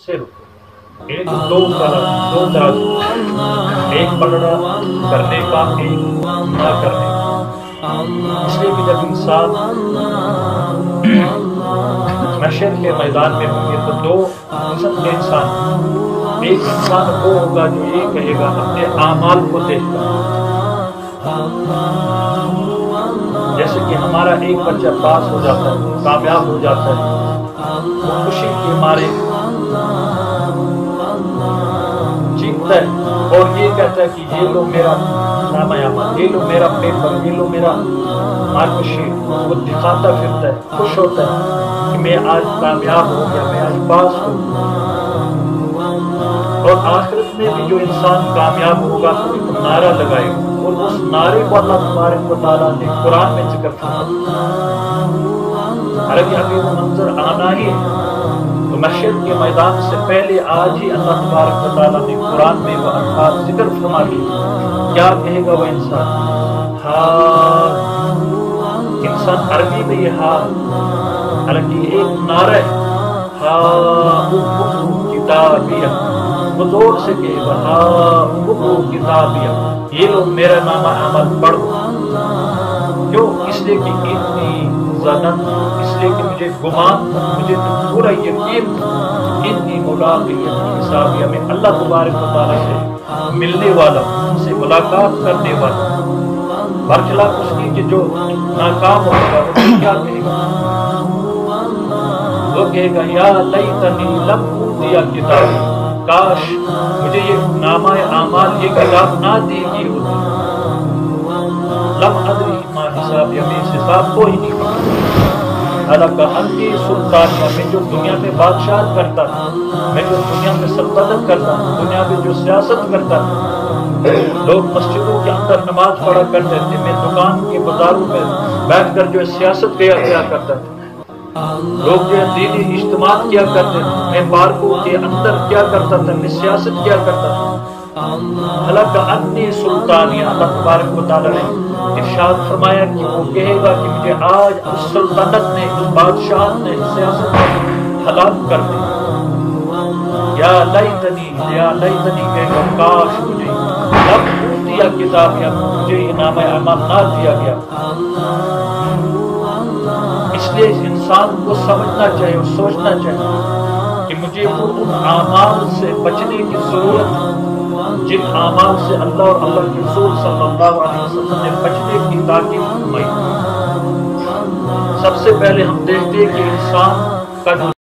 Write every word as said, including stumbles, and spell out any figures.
से रुको। एक दो कदम दो दराज, एक पकड़ा करने का, एक ना करने का। इसलिए कि जब इंसान महशर के मैदान में होंगे तो दो किस्म के इंसान, एक इंसान वो होगा जो ये कहेगा अपने आमाल को देखकर, जैसे कि हमारा एक बच्चा पास हो जाता है, कामयाब हो जाता है, वो खुशी के मारे चीखता है और ये कहता है कि ये लो मेरा नामा अमल, ये लो मेरा पेपर, ये लो मेरा मार्कशीट। वो दिखाता फिरता है, खुश होता है कि मैं आज कामयाब हो गया, मैं आज पास हूँ। और आखिरत में भी जो इंसान कामयाब होगा तो एक नारा लगाएगा, और उस नारे को अल्लाह तबारक व तआला ने कुरान में जिक्र किया। हालांकि अभी वो मंजर आना ही है, तो महशर के मैदान से पहले आज ही अल्लाह तबारक व तआला ने कुरान में वो अल्फाज जिक्र फरमा दिए। क्या कहेगा वो इंसान? हाँ, इंसान अरबी में ये हाँ, हालांकि एक नारा है, हाँ किताबिया, वो जोर से कहेगा हाँ किताबिया, ये लोग मेरा नामा अमल पढ़ो। क्यों? इसलिए कि इतनी ज़नन, इसलिए कि मुझे गुमान, मुझे तो पूरा यकीन इतनी मुलाकात हिसाबिया में अल्लाह तबारक व तआला से मिलने वाला, उनसे मुलाकात करने वाला। बरखिलाफ उसकी कि जो नाकाम होगा वो क्या कहेगा? वो कहेगा या लैतनी लम ऊतिया किताब, काश मुझे ये नामा आमाल, ये किताब ना दी गई होती। लम अदरी मा हिसाब, या मैं इस हिसाब को ही नहीं पता। हालांकि अंती सुल्तानिया में जो दुनिया में बादशाह करता था, मैं जो दुनिया में सल्तनत करता, दुनिया में जो सियासत करता, लोग मस्जिदों के अंदर नमाज पढ़ा करते थे, मैं दुकान के बाजारों में बैठकर जो सियासत किया किया करता था, लोग जो दीनी इज्तिमात किया करते थे, मैं पार्कों के अंदर क्या करता था, मैं सियासत किया करता था। हालांकि अन्नी सुल्तानिया, अल्लाह तबारक व तआला ने इरशाद फरमाया कि वो कहेगा कि मुझे आज उस सुल्तानत ने, उस बादशाह ने सियासत हलाक कर दी। या लैतनी, या लैतनी कहेगा काश मुझे लम ऊतिया किताब, या मुझे इनाम अमल ना दिया गया। इसलिए इंसान को समझना चाहिए और सोचना चाहिए कि मुझे वो उन आमाल से बचने की जरूरत, जिन आमाल से अल्लाह और अल्लाह के रसूल सल्लल्लाहु अलैहि वसल्लम ने बचने की ताकीद फरमाई। सबसे पहले हम देखते हैं कि इंसान का